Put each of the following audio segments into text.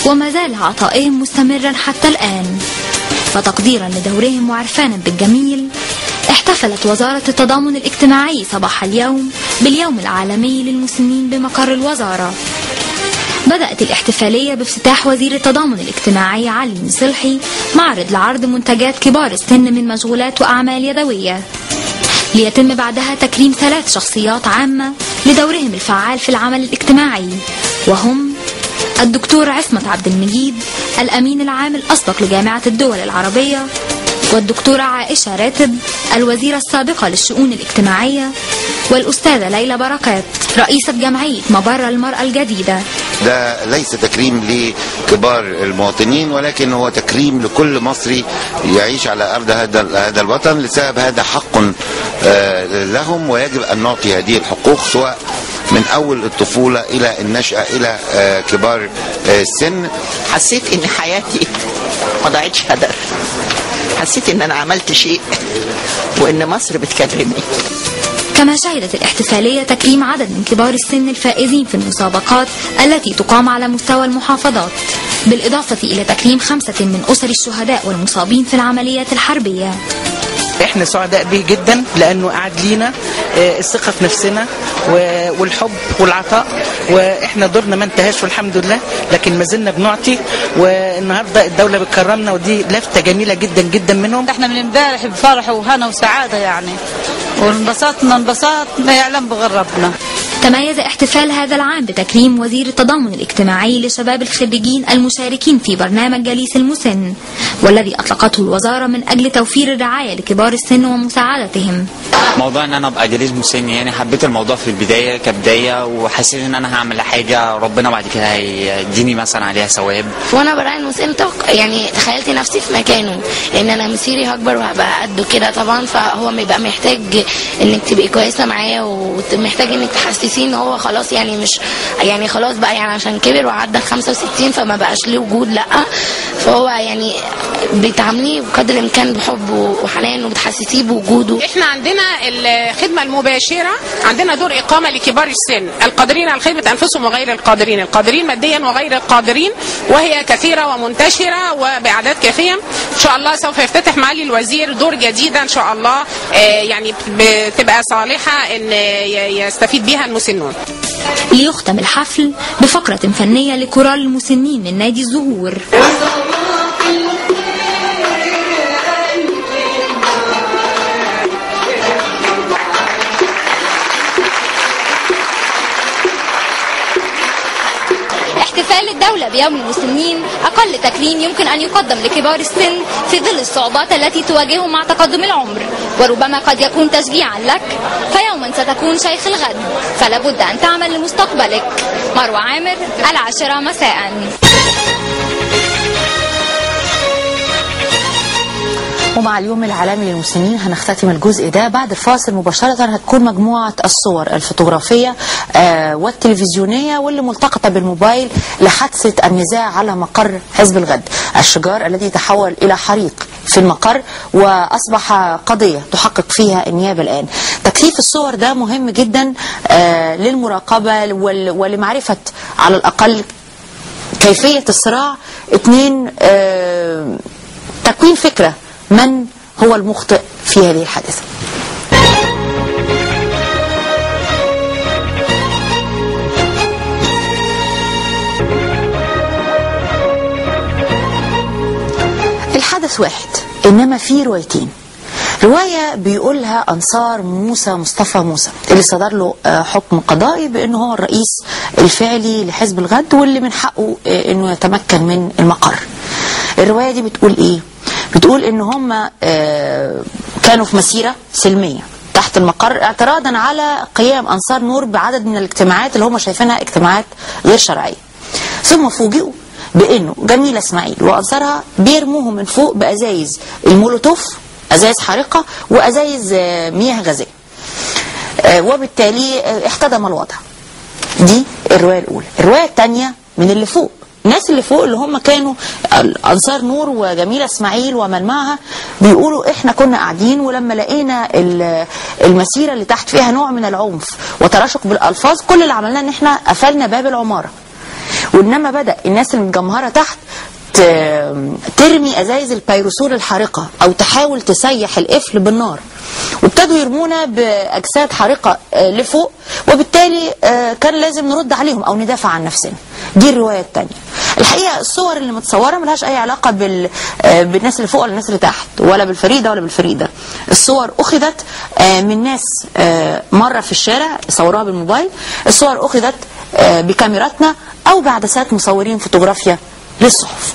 وما زال عطائهم مستمرا حتى الآن. فتقديرا لدورهم وعرفانا بالجميل، احتفلت وزارة التضامن الاجتماعي صباح اليوم باليوم العالمي للمسنين بمقر الوزارة. بدأت الاحتفالية بافتتاح وزير التضامن الاجتماعي علي مصلحي معرض لعرض منتجات كبار السن من مشغولات وأعمال يدوية، ليتم بعدها تكريم 3 شخصيات عامة لدورهم الفعال في العمل الاجتماعي، وهم الدكتور عصمت عبد المجيد الأمين العام الأسبق لجامعة الدول العربية، والدكتورة عائشة راتب الوزيرة السابقة للشؤون الاجتماعية، والأستاذة ليلى بركات رئيسة جمعية مبر المرأة الجديدة. ده ليس تكريم لكبار المواطنين، ولكن هو تكريم لكل مصري يعيش على أرض هذا الوطن، لسبب هذا حق لهم، ويجب أن نعطي هذه الحقوق سواء من أول الطفولة إلى النشأة إلى كبار السن. حسيت إن حياتي ما ضاعتش هدر، حسيت إن أنا عملت شيء وإن مصر بتكرمني. كما شهدت الاحتفالية تكريم عدد من كبار السن الفائزين في المسابقات التي تقام على مستوى المحافظات، بالإضافة إلى تكريم 5 من أسر الشهداء والمصابين في العمليات الحربية. احنا سعداء به جدا لانه قعد لينا الثقه في نفسنا والحب والعطاء، واحنا دورنا ما انتهاش والحمد لله، لكن ما زلنا بنعطي، والنهارده الدوله بتكرمنا ودي لفته جميله جدا جدا منهم. احنا من امبارح بفرح وهنا وسعاده يعني، وانبسطنا انبساط ما يعلم بغير ربنا. تميز احتفال هذا العام بتكريم وزير التضامن الاجتماعي لشباب الخريجين المشاركين في برنامج جليس المسن، والذي أطلقته الوزارة من أجل توفير الرعاية لكبار السن ومساعدتهم. موضوع ان انا ابقى جليس مسن، يعني حبيت الموضوع في البدايه كبدايه، وحسيت ان انا هعمل حاجه ربنا بعد كده هيديني مثلا عليها ثواب. وانا براعي المسن يعني تخيلت نفسي في مكانه، لان انا مسيري هكبر وهبقى قده كده طبعا، فهو بيبقى محتاج انك تبقي كويسه معاه، ومحتاج انك تحسسيه ان هو خلاص يعني مش يعني خلاص بقى يعني عشان كبر وعدى 65 فما بقاش ليه وجود، لا فهو يعني بتعامليه بقدر الامكان بحب وحنان وبتحسسيه بوجوده. احنا عندنا الخدمه المباشره، عندنا دور اقامه لكبار السن القادرين على خدمه انفسهم وغير القادرين، القادرين ماديا وغير القادرين، وهي كثيره ومنتشره وباعداد كافيه. ان شاء الله سوف يفتتح معالي الوزير دور جديده ان شاء الله يعني بتبقى صالحه ان يستفيد بها المسنون. ليختم الحفل بفقرة فنية لكورال المسنين من نادي الزهور. احتفال الدولة بيوم المسنين أقل تكريم يمكن أن يقدم لكبار السن في ظل الصعوبات التي تواجههم مع تقدم العمر، وربما قد يكون تشجيعا لك، فيوما ستكون شيخ الغد، فلا بد أن تعمل لمستقبلك. مروة عامر، 10 مساء. ومع اليوم العالمي للمسنين هنختتم الجزء ده. بعد الفاصل مباشرة هتكون مجموعة الصور الفوتوغرافية والتلفزيونية واللي ملتقطة بالموبايل لحادثة النزاع على مقر حزب الغد، الشجار الذي تحول إلى حريق في المقر وأصبح قضية تحقق فيها النيابة الآن. تكثيف الصور ده مهم جدا للمراقبة ولمعرفة على الأقل كيفية الصراع. 2 تكوين فكرة من هو المخطئ في هذه الحادثة. الحدث واحد إنما في روايتين. رواية بيقولها أنصار موسى مصطفى موسى اللي صدر له حكم قضائي بأنه هو الرئيس الفعلي لحزب الغد واللي من حقه أنه يتمكن من المقر. الرواية دي بتقول إيه؟ بتقول ان هم كانوا في مسيرة سلمية تحت المقر اعتراضا على قيام انصار نور بعدد من الاجتماعات اللي هم شايفينها اجتماعات غير شرعية، ثم فوجئوا بانه جميلة اسماعيل وانصارها بيرموهم من فوق بازايز المولوتوف، ازايز حارقة وازايز مياه غازية، وبالتالي احتدم الوضع. دي الرواية الاولى. الرواية الثانية من اللي فوق، الناس اللي فوق اللي هم كانوا أنصار نور وجميلة اسماعيل ومن معها بيقولوا احنا كنا قاعدين ولما لقينا المسيرة اللي تحت فيها نوع من العنف وتراشق بالألفاظ، كل اللي عملناه ان احنا قفلنا باب العمارة وإنما بدأ الناس المتجمهرة تحت ترمي ازايز البيروسول الحارقة او تحاول تسيح القفل بالنار، وابتدوا يرمونا باجساد حارقة لفوق، وبالتالي كان لازم نرد عليهم او ندافع عن نفسنا. دي الرواية الثانية. الحقيقة الصور اللي متصورة ملهاش اي علاقة بالناس اللي فوق ولا الناس اللي تحت، ولا بالفريدة ولا بالفريدة. الصور اخذت من ناس مرة في الشارع صوروها بالموبايل، الصور اخذت بكاميراتنا او بعدسات مصورين فوتوغرافيا للصحف.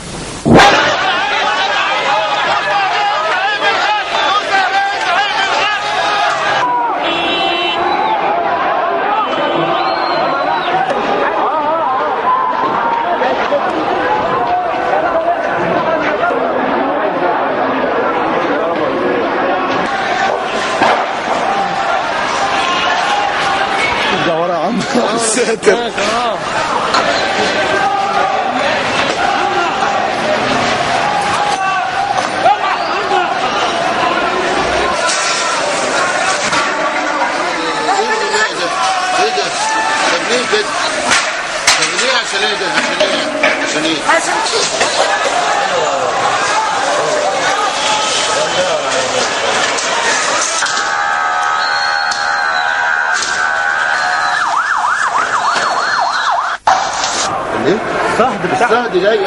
الصهد جاي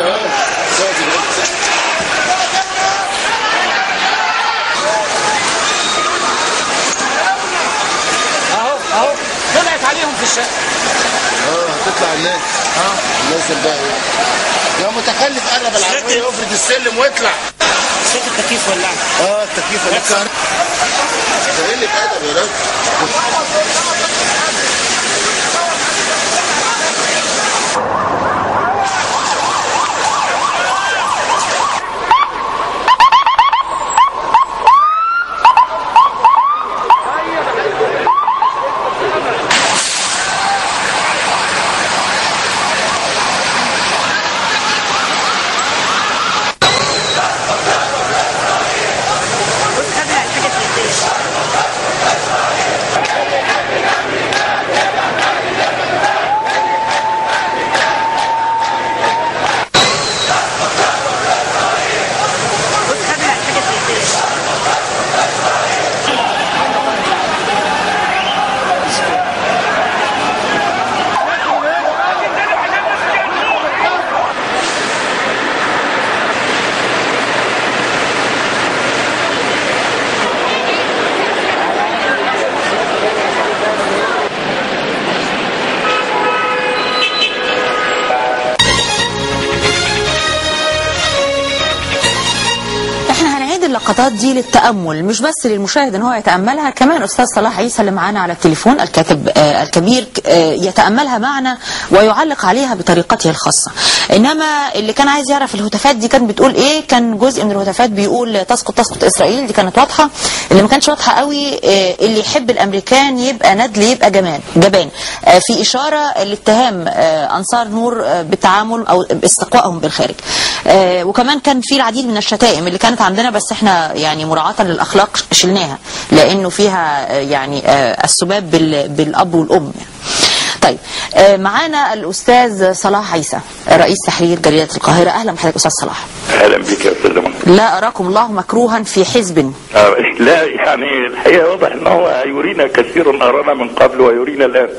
اهو طلعت عليهم في الشارع. هتطلع الناس. الناس الباقيه يا متخلف، قرب العربيه وافرد السلم واطلع. صوت التكييف ولع. التكييف ولع. ده قله ادب يا راجل. اللقطات دي للتأمل، مش بس للمشاهد ان هو يتأملها، كمان أستاذ صلاح عيسى اللي معانا على التليفون الكاتب الكبير يتأملها معنا ويعلق عليها بطريقته الخاصة. انما اللي كان عايز يعرف الهتافات دي كانت بتقول ايه، كان جزء من الهتافات بيقول تسقط تسقط إسرائيل، دي كانت واضحة. اللي ما كانش واضحة قوي اللي يحب الأمريكان يبقى ندل يبقى جبان، في إشارة لاتهام أنصار نور بالتعامل أو باستقوائهم بالخارج. وكمان كان في العديد من الشتائم اللي كانت عندنا، بس احنا يعني مراعاة للأخلاق شلناها لأنه فيها يعني السباب بالأب والأم يعني. طيب معانا الأستاذ صلاح عيسى رئيس تحرير جريدة القاهرة. أهلا بحضرتك أستاذ صلاح. أهلا بك يا أستاذ منى. لا أراكم الله مكروها في حزب. لا يعني الحقيقة واضح أنه هو يرينا كثيرا أرانا من قبل ويرينا الآن.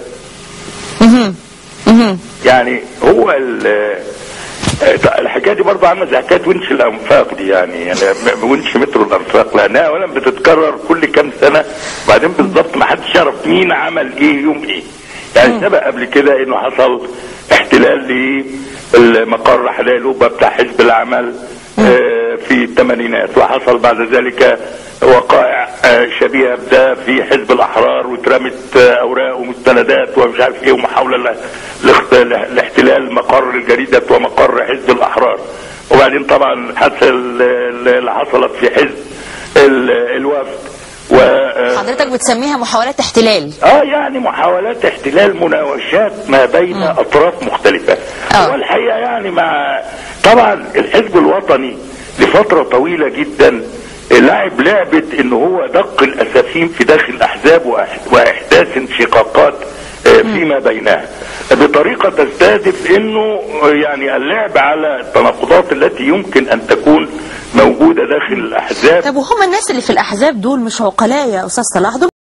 يعني هو الحكايه دي برضه عامله زي حكايه ونش الانفاق دي، يعني ونش مترو الانفاق، لانها اولا بتتكرر كل كام سنه، وبعدين بالظبط ما حدش يعرف مين عمل ايه يوم ايه. يعني سبق قبل كده انه حصل احتلال للمقر حلالوبه بتاع حزب العمل في الثمانينات، وحصل بعد ذلك وقائع شبيهه بده في حزب الاحرار، واترمت اوراق ومستندات ومش عارف ايه، ومحاوله لاحتلال مقر الجريده ومقر حزب الاحرار. وبعدين طبعا حصل اللي حصلت في حزب الوفد. حضرتك بتسميها محاولات احتلال؟ يعني محاولات احتلال، مناوشات ما بين اطراف مختلفه. والحقيقه يعني مع طبعا الحزب الوطني لفتره طويله جدا لعب لعبه انه هو دق الاسافين في داخل الاحزاب واحداث انشقاقات فيما بينها بطريقة تستهدف انه يعني اللعب على التناقضات التي يمكن ان تكون موجودة داخل الاحزاب. طب وهم الناس اللي في الاحزاب دول مش عقلاء يا استاذ صلاح؟ دول